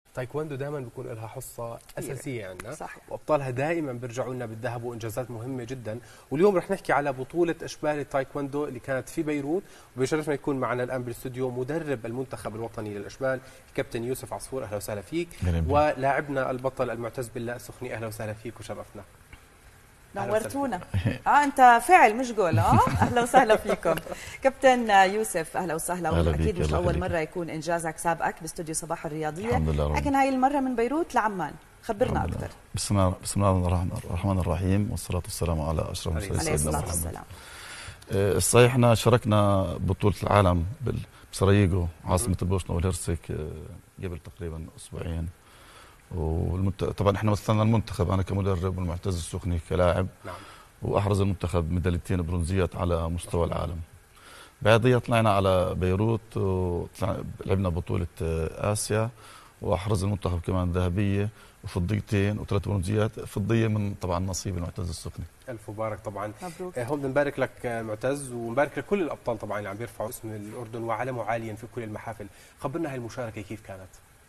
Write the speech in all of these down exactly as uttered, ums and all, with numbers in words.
تايكوندو دائما بيكون لها حصه اساسيه عندنا، صحيح. وابطالها دائما بيرجعوا لنا بالذهب وانجازات مهمه جدا. واليوم رح نحكي على بطوله اشبال التايكوندو اللي كانت في بيروت، وبيشرفنا يكون معنا الان بالاستوديو مدرب المنتخب الوطني للاشبال الكابتن يوسف عصفور. اهلا وسهلا فيك. ولاعبنا البطل المعتز بالله السخني، اهلا وسهلا فيك وشرفنا. نورتونا. اه انت فعل مش جول. اه اهلا وسهلا فيكم كابتن يوسف، اهلا وسهلا. واكيد مش اول مره يكون انجازك سابقك باستوديو صباح الرياضيه، الحمد لله، لكن هاي المره من بيروت لعمان، خبرنا اكثر. بسم الله بسم الله الرحمن الرحيم، والصلاه والسلام على اشرف المرسلين سيدنا محمد. الصحيح احنا شاركنا بطوله العالم بسراييغو عاصمه البوسنه والهرسك قبل تقريبا اسبوعين، والمنت... طبعا احنا مثلنا المنتخب، انا كمدرب والمعتز السخني كلاعب. نعم. واحرز المنتخب ميداليتين برونزيات على مستوى العالم. بعدها طلعنا على بيروت ولعبنا بطوله اسيا، واحرز المنتخب كمان ذهبيه وفضيتين وثلاث برونزيات، فضيه من طبعا نصيب المعتز السخني. الف مبارك طبعا. مبروك. هون بنبارك لك معتز، ومبارك لكل الابطال طبعا اللي عم بيرفعوا اسم الاردن وعلمه عاليا في كل المحافل. خبرنا هاي المشاركه كيف كانت؟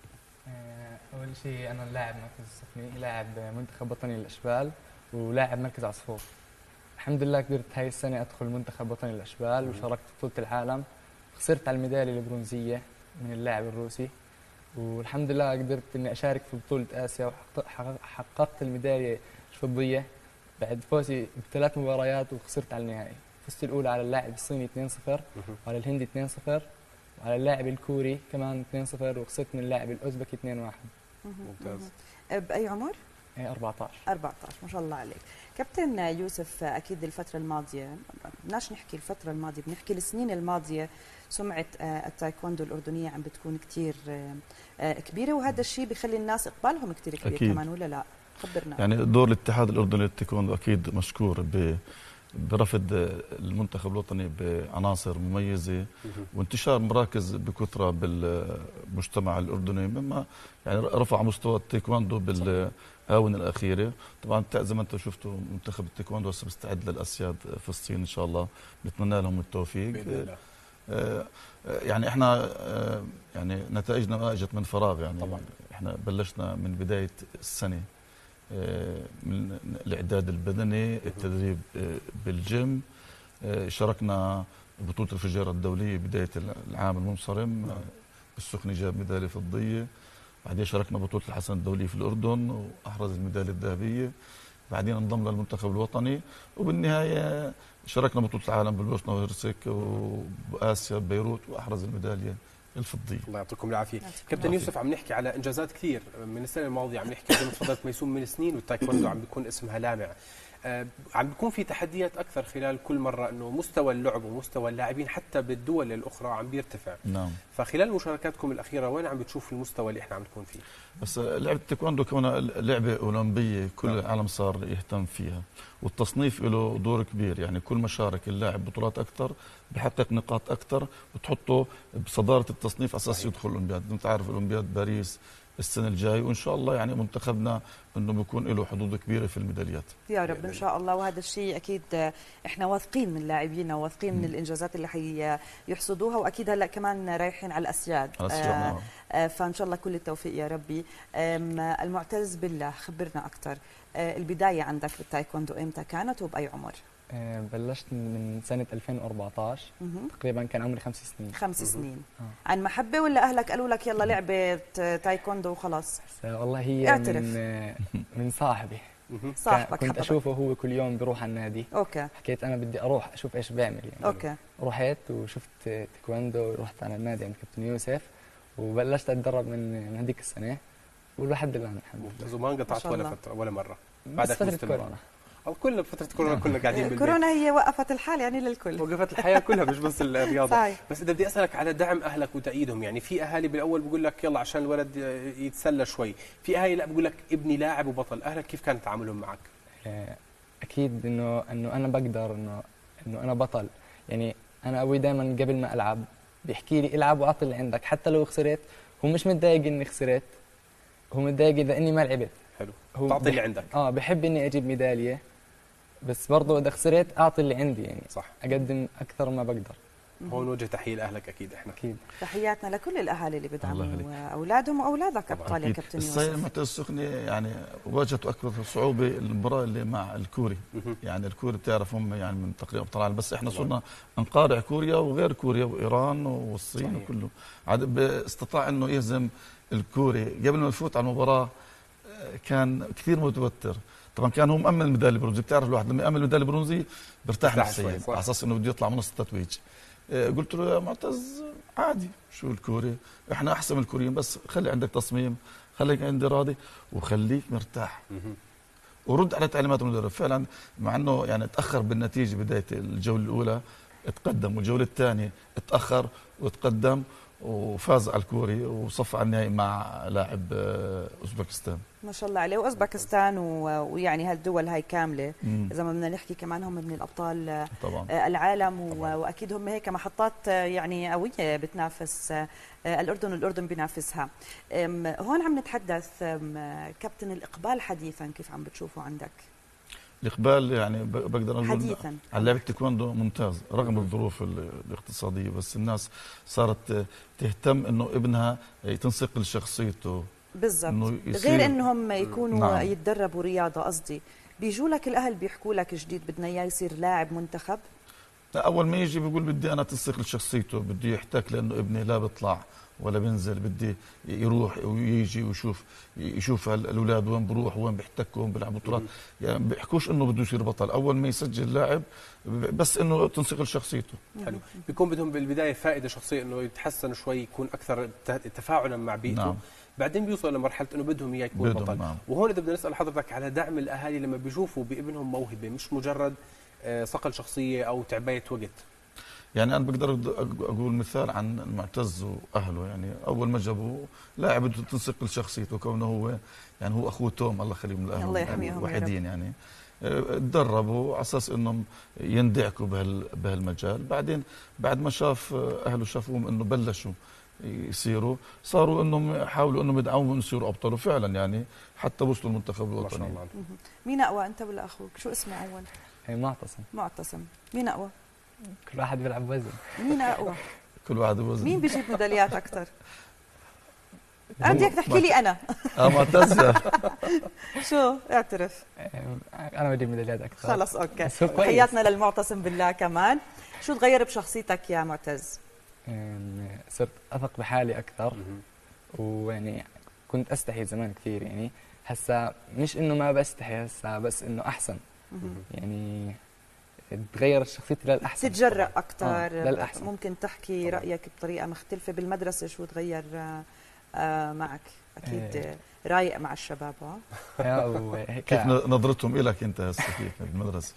أول شيء أنا لاعب مركز السخني، لاعب منتخب وطني للأشبال ولاعب مركز عصفور. الحمد لله قدرت هاي السنة أدخل منتخب وطني للأشبال وشاركت في بطولة العالم، خسرت على الميدالية البرونزية من اللاعب الروسي، والحمد لله قدرت إني أشارك في بطولة آسيا وحققت الميدالية الفضية بعد فوزي بثلاث مباريات وخسرت على النهائي. فزت الأولى على اللاعب الصيني اثنين صفر وعلى الهندي اثنين صفر وعلى اللاعب الكوري كمان اثنين صفر، وخسرت من اللاعب الأوزبكي اثنين واحد. ممتاز. بأي عمر؟ أربعة عشر. أربعة عشر، ما شاء الله عليك. كابتن يوسف، أكيد الفترة الماضية، بدناش نحكي الفترة الماضية، بنحكي السنين الماضية، سمعة التايكوندو الأردنية عم بتكون كتير كبيرة، وهذا الشيء بيخلي الناس إقبالهم كتير كبير أكيد. كمان ولا لا؟ خبرنا. يعني دور الاتحاد الأردني للتايكوندو أكيد مشكور ب برفض المنتخب الوطني بعناصر مميزه وانتشار مراكز بكثره بالمجتمع الاردني، مما يعني رفع مستوى التايكوندو بالاونه الاخيره. طبعا زي ما انتم شفتوا منتخب التايكوندو هسه بيستعد للاسياد في الصين ان شاء الله، بنتمنى لهم التوفيق باذن الله. يعني احنا يعني نتائجنا ما اجت من فراغ، يعني طبعا احنا بلشنا من بدايه السنه من الاعداد البدني، التدريب بالجيم، شاركنا بطوله الفجيره الدوليه بدايه العام المنصرم، السخني جاب ميداليه فضيه، بعدين شاركنا بطوله الحسن الدوليه في الاردن واحرز الميداليه الذهبيه، بعدين انضم للمنتخب الوطني، وبالنهايه شاركنا بطوله العالم بالبوسنه والهرسك واسيا ببيروت واحرز الميداليه الفضيه. الله يعطيكم العافيه. كابتن يوسف، عم نحكي على انجازات كثير من السنه الماضيه، عم نحكي زي ما تفضلت ميسوم من سنين والتايكوندو عم بيكون اسمها لامع. آه عم بيكون في تحديات اكثر خلال كل مره، انه مستوى اللعب ومستوى اللاعبين حتى بالدول الاخرى عم بيرتفع. نعم. فخلال مشاركاتكم الاخيره وين عم بتشوف المستوى اللي احنا عم نكون فيه؟ بس لعبه التايكوندو كونها لعبه اولمبيه كل نعم. العالم صار يهتم فيها، والتصنيف له دور كبير، يعني كل ما شارك اللاعب بطولات اكثر بحقق نقاط اكثر وتحطه بصداره التصنيف اساس يدخل الاولمبياد. انت عارف اولمبياد باريس السنه الجاي، وان شاء الله يعني منتخبنا انه بيكون له حظوظ كبيره في الميداليات يا رب ان شاء الله. وهذا الشيء اكيد احنا واثقين من لاعبينا وواثقين من الانجازات اللي حيحصدوها، واكيد هلا كمان رايحين على الاسياد، آه آه فان شاء الله كل التوفيق يا ربي. المعتز بالله، خبرنا اكثر، آه البدايه عندك بالتايكوندو امتى كانت وباي عمر؟ بلشت من سنة ألفين وأربعة عشر، تقريبا كان عمري خمس سنين. خمس سنين. آه. عن محبة ولا أهلك قالوا لك يلا لعبة تايكوندو وخلاص؟ والله هي اعترف. من من صاحبي. صاحبك كنت أشوفه هو كل يوم بيروح على النادي. أوكي. حكيت أنا بدي أروح أشوف إيش بيعمل يعني. أوكي. رحت وشفت تايكوندو ورحت على النادي عند كابتن يوسف وبلشت أتدرب من هذيك السنة ولحد الآن الحمد لله. وما انقطعت ولا فترة ولا مرة؟ بعد فترة كورونا. أو كل فترة كورونا كلنا قاعدين بالبيت. كورونا هي وقفت الحال يعني للكل. وقفت الحياة كلها مش بس الرياضة. صحيح. بس إذا بدي أسألك على دعم أهلك وتأييدهم، يعني في أهالي بالأول بقول لك يلا عشان الولد يتسلى شوي، في أهالي لا بقول لك ابني لاعب وبطل، أهلك كيف كان تعاملهم معك؟ أكيد إنه إنه أنا بقدر إنه إنه أنا بطل، يعني أنا أبوي دائما قبل ما ألعب بيحكي لي العب وأعطي اللي عندك، حتى لو خسرت هو مش متضايق إني خسرت، هو متضايق إذا إني ما لعبت. حلو. هو تعطي اللي عندك. آه بحب إني أجيب ميدالية، بس برضه إذا خسرت أعطي اللي عندي، يعني صح. أقدم أكثر ما بقدر. هون وجه تحيه لاهلك اكيد احنا اكيد. تحياتنا لكل الاهالي اللي الله بيدعموا اولادهم واولادك ابطال يا كابتن الصيد يوسف. معتز السخني يعني واجهته اكبر صعوبه المباراه اللي مع الكوري. يعني الكوري بتعرف هم يعني من تقريبا ابطال العالم، بس احنا صرنا نقارع كوريا وغير كوريا وايران والصين صحيح. وكله عاد استطاع انه يهزم الكوري. قبل ما يفوت على المباراه كان كثير متوتر، طبعا كان هو مأمن الميداليه البرونزيه. بتعرف الواحد لما يأمن الميداليه البرونزيه بيرتاح نفسيا على اساس انه بده يطلع من التتويج. قلت له يا معتز عادي، شو الكوري احنا احسن من الكوريين، بس خلي عندك تصميم، خليك عندي راضي وخليك مرتاح ورد على تعليمات المدرب. فعلا مع انه يعني تاخر بالنتيجه بدايه الجوله الاولى تقدم، والجوله الثانيه تاخر وتقدم وفاز على الكوري وصف على النهائي مع لاعب اوزبكستان. ما شاء الله عليه. واوزبكستان ويعني هالدول هاي كامله مم. اذا ما بدنا نحكي كمان هم من الابطال طبعا العالم طبعا. واكيد هم هيك محطات يعني قويه بتنافس الاردن والاردن بينافسها. هون عم نتحدث كابتن الاقبال حديثا كيف عم بتشوفه عندك؟ الاقبال يعني بقدر اقول حديثا على لعبه التايكوندو ممتاز رغم الظروف الاقتصاديه، بس الناس صارت تهتم انه ابنها تنصقل شخصيته بالضبط، غير انهم يكونوا نعم. يتدربوا رياضه. قصدي بيجوا لك الاهل بيحكوا لك جديد بدنا اياه يصير لاعب منتخب، اول ما يجي بيقول بدي انا تنصقل شخصيته، بدي يحتك لانه ابني لا بيطلع ولا بينزل، بدي يروح ويجي ويشوف يشوف الاولاد وين بروح وين بيحتكوا وين بيلعبوا بطولات. يعني بيحكوش انه بده يصير بطل، اول ما يسجل لاعب بس انه تنصقل شخصيته. حلو، بيكون بدهم بالبدايه فائده شخصيه انه يتحسن شوي، يكون اكثر تفاعلا مع بيئته. نعم. بعدين بيوصلوا لمرحله انه بدهم اياه يكون بطل. نعم. وهون اذا بدنا نسال حضرتك على دعم الاهالي لما بيشوفوا بابنهم موهبه، مش مجرد صقل شخصيه او تعبئه وقت. يعني انا بقدر اقول مثال عن معتز واهله. يعني اول ما جابوه لاعب بده تنصقل شخصيته، كونه هو يعني هو اخوه توم الله يخليهم الاهل الله يحميهم الوحيدين. يعني تدربوا على اساس انهم يندعكوا بهالمجال. بعدين بعد ما شاف اهله شافوهم انه بلشوا يصيروا، صاروا انهم حاولوا انهم يدعموهم يصيروا ابطال، وفعلا يعني حتى وصلوا المنتخب الوطني. مين اقوى انت ولا اخوك؟ شو اسمه اول؟ معتصم. معتصم. مين اقوى؟ كل واحد بيلعب وزن. مين اقوى؟ كل واحد بوزن. مين بيجيب ميداليات اكثر؟ بدك تحكي لي انا. اه معتز. شو اعترف؟ انا بجيب ميداليات اكثر. خلص اوكي. تحياتنا للمعتصم بالله كمان. شو تغير بشخصيتك يا معتز؟ صرت اثق بحالي اكثر، ويعني كنت استحي زمان كثير. يعني هسا مش انه ما بستحي هسا، بس انه احسن. يعني تغير شخصيتي للاحسن، تتجرأ اكثر. آه للأحسن. ممكن تحكي طبعا. رايك بطريقه مختلفه. بالمدرسه شو تغير آه معك؟ اكيد إيه. رايق مع الشباب. اه كيف نظرتهم لك انت هسه كيف بالمدرسه؟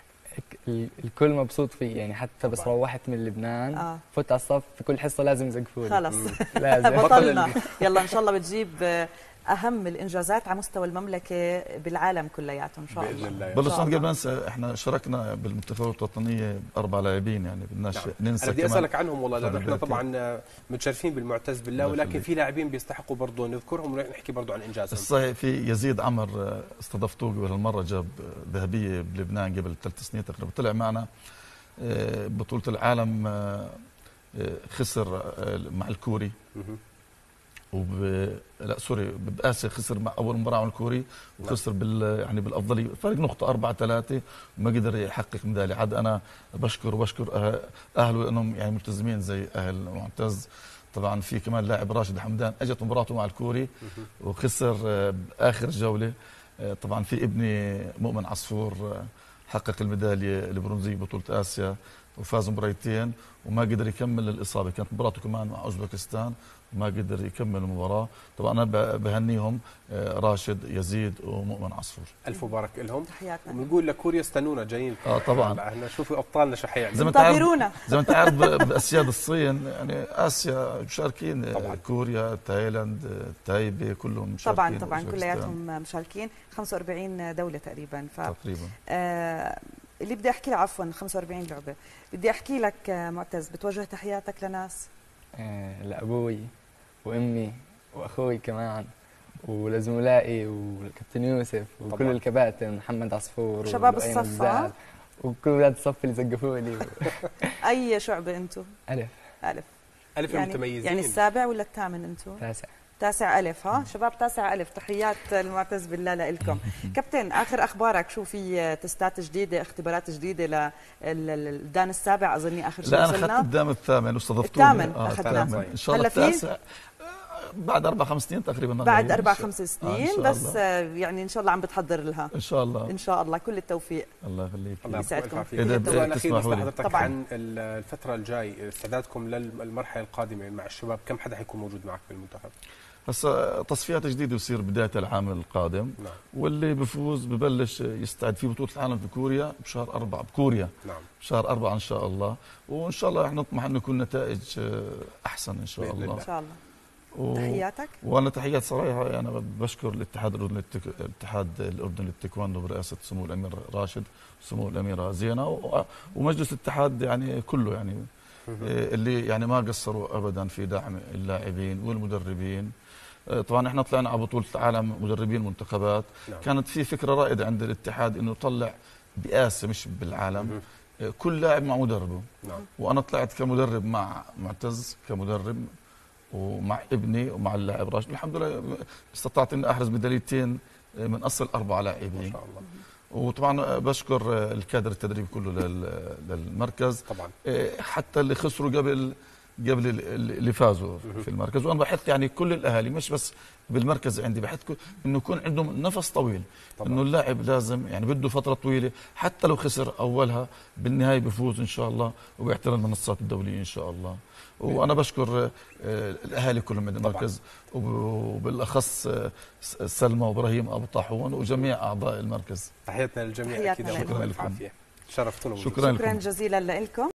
الكل مبسوط فيه. يعني حتى بس روحت من لبنان آه. فوت على الصف في كل حصه لازم يزقفوني. خلص لازم بطلنا. يلا ان شاء الله بتجيب اهم الانجازات على مستوى المملكه بالعالم كلياته ان شاء الله. بس قبل ما ننسى، احنا شاركنا بالمنتخبات الوطنيه باربع لاعبين، يعني بدناش نعم. ننسى. انا بدي اسالك عنهم والله، لانه احنا طبعا متشرفين بالمعتز بالله، ولكن في لاعبين بيستحقوا برضه نذكرهم ونحكي برضه عن انجازهم. صحيح، في يزيد عمر استضفتوه قبل هالمره، جاب ذهبيه بلبنان قبل ثلاث سنين تقريبا، طلع معنا بطوله العالم، خسر مع الكوري وب لا سوري باسيا، خسر مع اول مباراه مع الكوري وخسر بال يعني بالافضليه فرق نقطه أربعة ثلاثة وما قدر يحقق ميداليه. عاد انا بشكر وبشكر اهله لانهم يعني ملتزمين زي اهل معتز. طبعا في كمان لاعب راشد حمدان اجت مباراته مع الكوري وخسر باخر جوله. طبعا في ابني مؤمن عصفور حقق الميداليه البرونزيه بطوله اسيا وفاز مباراتين وما قدر يكمل الاصابه، كانت مباراته كمان مع اوزبكستان وما قدر يكمل المباراه. طبعا انا بهنيهم راشد يزيد ومؤمن عصفور. الف مبارك لهم. تحياتنا. وبنقول لكوريا استنونا جايين. اه طبعا احنا شوفوا ابطالنا شو حيعملوا. زي ما انت زي ما انت عارف باسياد الصين يعني اسيا مشاركين طبعا. كوريا، تايلاند، تايبي كلهم مشاركين. طبعا طبعا كلياتهم مشاركين، خمسة وأربعين دوله تقريبا. ف تقريبا آه اللي بدي احكي له عفوا خمسة وأربعين لعبه، بدي احكي لك معتز، بتوجه تحياتك لناس؟ آه لابوي وامي واخوي كمان ولزملائي والكابتن يوسف وكل الكباتن، محمد عصفور شباب الصف وكل اولاد الصف اللي سقفوني. اي شعبه انتم؟ الف. الف. الف يعني المتميزين. يعني السابع ولا الثامن انتم؟ تاسع. تاسع ألف. ها شباب تاسع ألف، تحيات المعتز بالله لكم. كابتن آخر أخبارك، شو في تستات جديدة، اختبارات جديدة للدان السابع؟ أظني آخر شيء لا وصلنا. أنا أخذت الدام الثامن واستضفتوني. الثامن آه أخذناه. إن شاء الله التاسع بعد أربع خمس سنين تقريبا. بعد أربع خمس سنين آه بس يعني إن شاء الله عم بتحضر لها. إن شاء الله. إن شاء الله كل التوفيق. الله يخليك. الله يسعدكم. السؤال الأخير بس لحضرتك طبعا عن الفترة الجاي، استعدادكم للمرحلة القادمة مع الشباب، كم حدا حيكون موجود معك في المنتخب؟ هسا تصفيات جديدة بصير بداية العام القادم. نعم. واللي بفوز ببلش يستعد في بطولة العالم في كوريا بشهر أربعة بكوريا. نعم. بشهر أربعة إن شاء الله، وإن شاء الله رح نطمح إنه يكون نتائج أحسن إن شاء الله. إن شاء الله. و... تحياتك. وأنا تحيات صراحة أنا يعني بشكر الاتحاد الأردني الاتحاد الأردني للتايكوندو برئاسة سمو الأمير راشد وسمو الأميرة زينة و... ومجلس الاتحاد يعني كله يعني اللي يعني ما قصروا أبدا في دعم اللاعبين والمدربين. طبعا احنا طلعنا على بطولة العالم مدربين منتخبات. نعم. كانت في فكرة رائدة عند الاتحاد انه يطلع بآسيا مش بالعالم مم. كل لاعب مع مدربه. نعم. وانا طلعت كمدرب مع معتز كمدرب ومع ابني ومع اللاعب راشد، الحمد لله استطعت اني احرز ميداليتين من اصل اربع لاعبين. ما شاء الله. وطبعا بشكر الكادر التدريبي كله للمركز طبعا، حتى اللي خسروا قبل قبل اللي فازوا في المركز. وانا بحث يعني كل الاهالي مش بس بالمركز عندي، بحث انه يكون عندهم نفس طويل طبعا. انه اللاعب لازم يعني بده فتره طويله، حتى لو خسر اولها بالنهايه بفوز ان شاء الله وبيحترم المنصات الدوليه ان شاء الله. وانا بشكر الاهالي كلهم من المركز وبالاخص سلمى وابراهيم ابو طاحون وجميع اعضاء المركز. تحياتنا للجميع. اكيد. شكرا لكم. شرفتونا. شكرا جزيلا لكم.